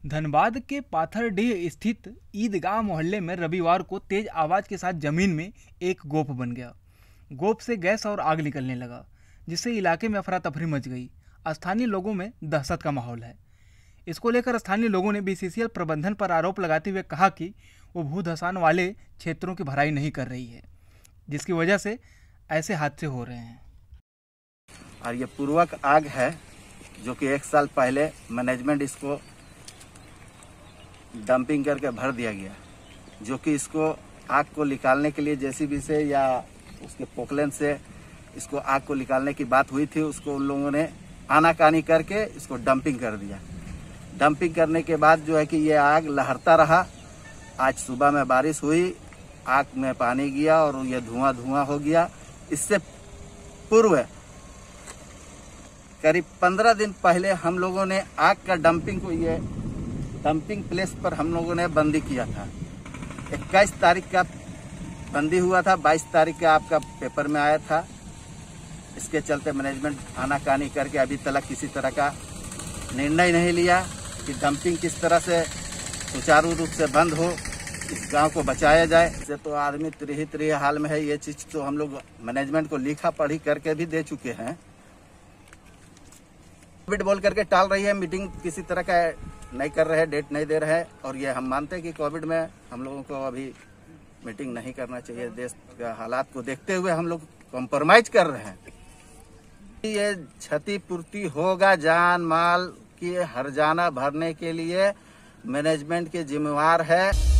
धनबाद के पाथरडीह स्थित ईदगाह मोहल्ले में रविवार को तेज आवाज के साथ जमीन में एक गोप बन गया। गोप से गैस और आग निकलने लगा, जिससे इलाके में अफरा तफरी मच गई। स्थानीय लोगों में दहशत का माहौल है। इसको लेकर स्थानीय लोगों ने बीसीसीएल प्रबंधन पर आरोप लगाते हुए कहा कि वो भू धसान वाले क्षेत्रों की भराई नहीं कर रही है, जिसकी वजह से ऐसे हादसे हो रहे हैं। और ये पूर्वक आग है जो कि 1 साल पहले मैनेजमेंट इसको डंपिंग करके भर दिया गया, जो कि इसको आग को निकालने के लिए जेसीबी से या उसके पोकलेन से इसको आग को निकालने की बात हुई थी। उसको उन लोगों ने आनाकानी करके इसको डंपिंग कर दिया। डंपिंग करने के बाद जो है कि ये आग लहरता रहा। आज सुबह में बारिश हुई, आग में पानी गया और ये धुआं हो गया। इससे पूर्व करीब 15 दिन पहले हम लोगों ने आग का डंपिंग को ये डंपिंग प्लेस पर हम लोगों ने बंदी किया था। 21 तारीख का बंदी हुआ था, 22 तारीख का आपका पेपर में आया था। इसके चलते मैनेजमेंट आनाकानी करके अभी तक किसी तरह का निर्णय नहीं लिया कि डंपिंग किस तरह से सुचारू रूप से बंद हो, इस गांव को बचाया जाए। इससे तो आदमी त्रिही हाल में है। ये चीज तो हम लोग मैनेजमेंट को लिखा पढ़ी करके भी दे चुके हैं। कोविड बोल करके टाल रही है, मीटिंग किसी तरह का नहीं कर रहे, डेट नहीं दे रहे। और ये हम मानते हैं कि कोविड में हम लोगों को अभी मीटिंग नहीं करना चाहिए। देश का हालात को देखते हुए हम लोग कॉम्प्रोमाइज कर रहे हैं। ये क्षतिपूर्ति होगा, जान माल की हर्जाना भरने के लिए मैनेजमेंट के जिम्मेवार है।